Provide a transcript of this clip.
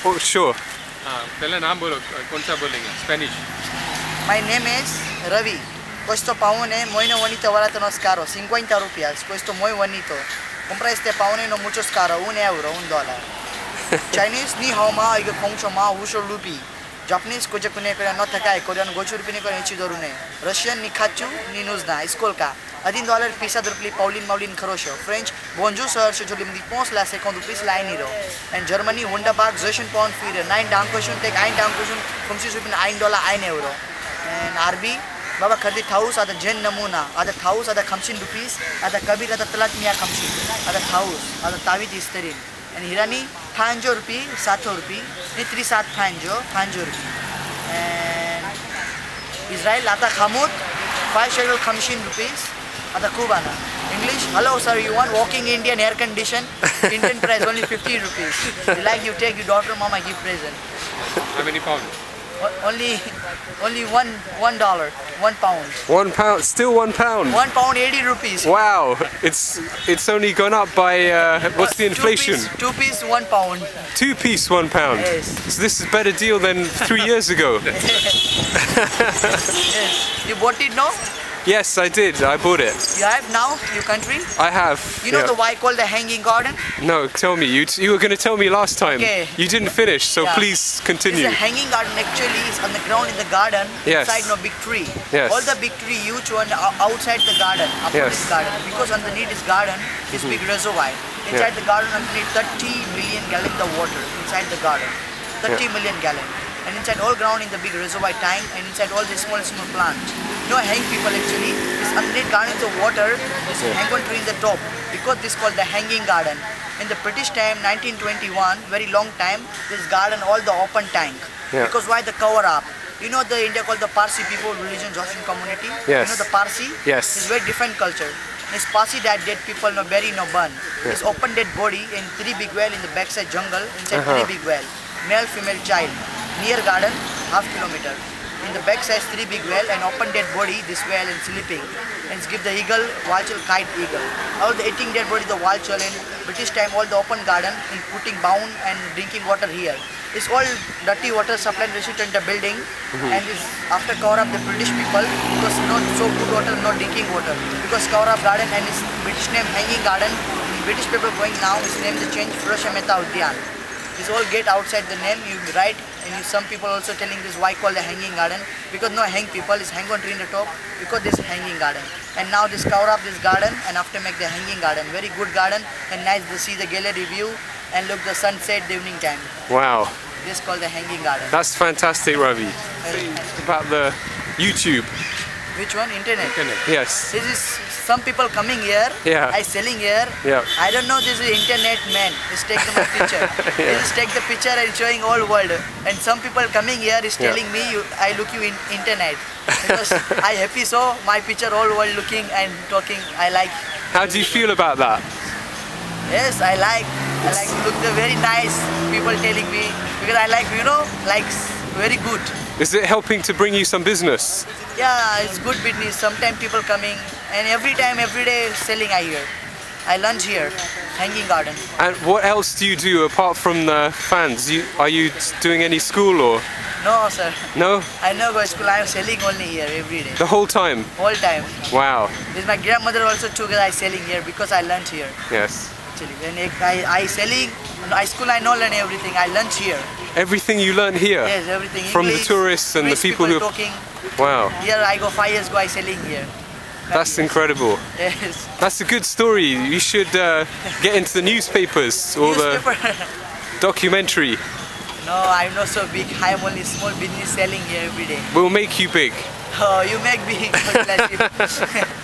Oh, sure. पहले नाम बोलो, कौन सा बोलेंगे? Spanish. My name is Ravi. Questo paone muy no bonito, barato no es caro, 50 rupias. Questo muy bonito. Compra este paone no mucho es caro, €1, $1. Chinese ni hao ma, iga kongcho ma, wusho rupi. Japanese koja kune kore no takai, Korean gochu rupi ni kore ichi dorune. Russian ni kachu ni nuzna, iskolka. $1 pisa drupli Paulin Maulin Karosho. French bonjour sir, Jolim di pons la second pris la niro. And Germany Wunderbar Zwischen Pound Führer. 9 Dankeschön, take 1 Dankeschön, vom sich rupi $1, €1. And RB Baba Khadi Thaus ada Jen Namuna, ada Thaus ada Khamsin rupees, ada Kabir ada Talat Mia Khamsin, ada Thaus, ada Tawid Isterin. And Hirani Panjo rupee, Sato rupee, Nitri Sat Panjo rupee. And Israel Ata Khamut, 5 shekel Khamsin rupees, ada Kubana. English, hello sir, you want walking Indian air condition? Indian price only 50 rupees. You like you take your daughter, mama give present. How many pounds? Only $1, £1. £1, still £1. £1, 80 rupees. Wow, it's only gone up by what's the inflation? Two piece, £1. 2-piece, £1. Yes. So this is a better deal than 3 years ago. Yes. You bought it now? Yes, I did. I bought it. You have now your country? I have. You know the why called the hanging garden? No, tell me. You were going to tell me last time. Okay. You didn't finish, so Yeah. please continue. The hanging garden actually is on the ground in the garden, Yes. inside no big tree. Yes. All the big tree huge one outside the garden, Yes. this garden. Because underneath this garden is big reservoir. Inside the garden underneath 30 million gallons of water inside the garden. 30 million gallons. And inside all ground in the big reservoir tank and inside all the small plants. No hang people actually. This underneath garden of water, this hang on tree in the top. Because this called the hanging garden. In the British time, 1921, very long time, this garden all the open tank. Yeah. Because why the cover up? You know the India called the Parsi people, religion, Joshua community? Yes. You know the Parsi? Yes. It's very different culture. This Parsi that dead people no bury, no burn. This open dead body in 3 big well in the backside jungle, inside 3 big well. Male, female, child. Near garden, ½ kilometer. In the backside 3 big well and open dead body, this well and sleeping. And give the eagle, vulture, kite, eagle. All the eating dead body, the vulture in British time, all the open garden and putting bound and drinking water here. It's all dirty water supply restricted in the building and this after cover up the British people because not so good water, not drinking water. Because cover up garden and it's British name hanging garden. British people going now, his name they change Firoz Mehta Udyan. This all get outside the name, you write and some people also telling this why call the hanging garden because no hang people is hang on tree in the top because this hanging garden. And now this cover up this garden and after make the hanging garden. Very good garden and nice to see the gallery view and look the sunset the evening time. Wow. This called the hanging garden. That's fantastic, Ravi. About the YouTube. Which one? Internet. Yes. This is some people coming here. Yeah. I selling here. Yeah. I don't know this is internet man. Just take my picture. They just take the picture and showing all world. And some people coming here is telling me I look you in internet. Because I happy so my picture all world looking and talking. I like. How do you feel about that? Yes, I like look the very nice people telling me because I like likes very good. Is it helping to bring you some business? Yeah, it's good business. Sometimes people coming and every day selling I hear. I lunch here, hanging garden. And what else do you do apart from the fans? Are you doing any school or? No, sir. No? I never go to school. I am selling only here every day. The whole time? Whole time. Wow. This my grandmother also took I selling here because I lunch here. Yes. Actually, when I selling, I school I know learn everything. I lunch here. Everything you learn here? Yes, everything. From English, the tourists and the people who... talking. Wow. Here I go 5 years ago I selling here. That's incredible. Yes. That's a good story. You should get into the newspapers or the documentary. No, I'm not so big. I'm only small business selling here every day. We'll make you big. Oh, you make me. God bless you.